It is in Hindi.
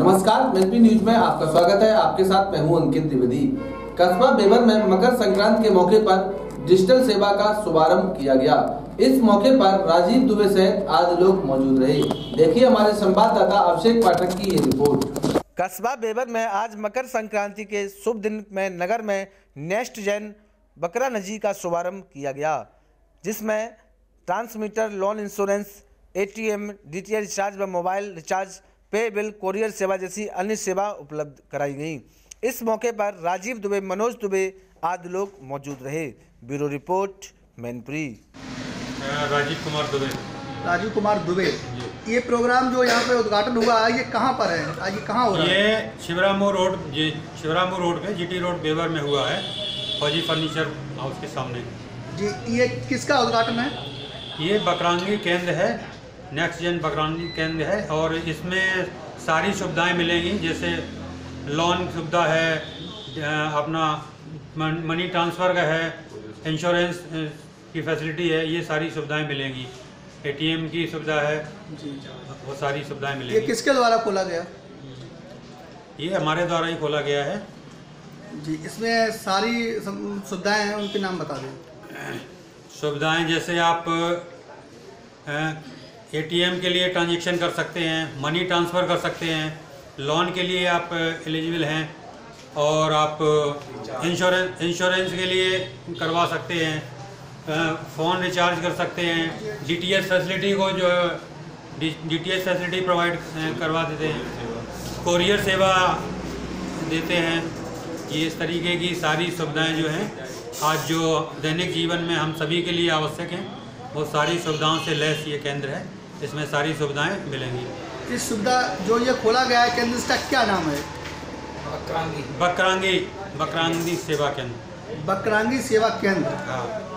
नमस्कार, एसपी न्यूज में आपका स्वागत है। आपके साथ मैं हूं अंकित द्विवेदी। कस्बा बेबर में मकर संक्रांति के मौके पर डिजिटल सेवा का शुभारंभ किया गया। इस मौके पर राजीव दुबे सहित आदि लोग मौजूद रहे। देखिए हमारे संवाददाता अभिषेक पाठक की ये रिपोर्ट। कस्बा बेबर में आज मकर संक्रांति के शुभ दिन में नगर में नेक्स्ट जेन बकरानजी का शुभारंभ किया गया, जिसमें transmitter, loan insurance, ATM, DTH recharge व mobile recharge, pay bill, courier सेवा जैसी अन्य सेवा उपलब्ध कराई गई। इस मौके पर राजीव दुबे, मनोज दुबे आदि लोग मौजूद रहे। Bureau report, Mainpuri. राजीव कुमार दुबे। ये प्रोग्राम जो यहाँ पे उद्घाटन हुआ है, ये कहाँ पर है? आज ये कहाँ हो रहा है? ये शिवरामपुर रोड पे जीटी रोड बेबर में हुआ है, फौजी फर्नीचर हाउस के सामने जी। ये किसका उद्घाटन है? ये बकरांगी केंद्र है, नेक्स्ट जेन बकरांगी केंद्र है और इसमें सारी सुविधाएं मिलेंगी, जैसे लोन सुविधा है, अपना मनी ट्रांसफ़र का है, इंश्योरेंस की फैसिलिटी है, ये सारी सुविधाएं मिलेंगी। एटीएम की सुविधा है जी, वो सारी सुविधाएं मिलेंगी। ये किसके द्वारा खोला गया? ये हमारे द्वारा ही खोला गया है जी। इसमें सारी सुविधाएं हैं, उनके नाम बता दें। सुविधाएं जैसे आप एटीएम के लिए ट्रांजैक्शन कर सकते हैं, मनी ट्रांसफ़र कर सकते हैं, लोन के लिए आप एलिजिबल हैं और आप इंश्योरेंस के लिए करवा सकते हैं, फ़ोन रिचार्ज कर सकते हैं, डीटीएच फैसिलिटी को जो डीटीएच फैसिलिटी प्रोवाइड करवा देते हैं, कोरियर सेवा देते हैं। ये इस तरीके की सारी सुविधाएं जो हैं आज जो दैनिक जीवन में हम सभी के लिए आवश्यक हैं, वो सारी सुविधाओं से लैस ये केंद्र है। इसमें सारी सुविधाएं मिलेंगी। इस सुविधा जो ये खोला गया है केंद्र, इसका क्या नाम है? बकरांगी सेवा केंद्र। बकरांगी सेवा केंद्र। हाँ।